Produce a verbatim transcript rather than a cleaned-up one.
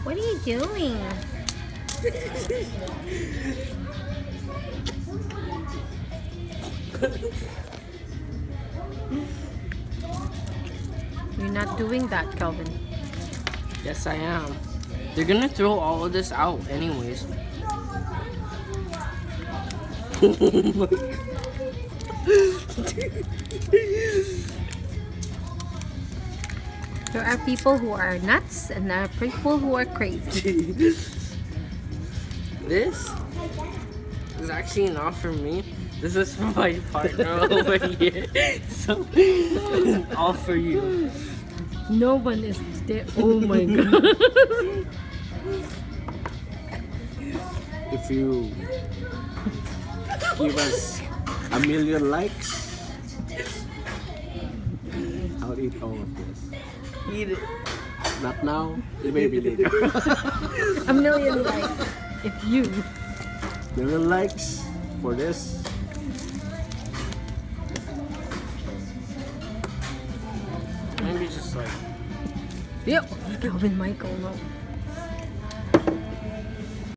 What are you doing? You're not doing that, Kelvin. Yes, I am. They're gonna throw all of this out anyways. Oh my God. There are people who are nuts and there are people who are crazy. This is actually not for me. This is for my partner over here. So, all for you. No one is there. Oh my God. If you give us a million likes, I'll eat all of this. Eat it. Not now, maybe later. A million likes. If you. Million likes for this. Maybe just like. Yep. Kelvin Michael, no.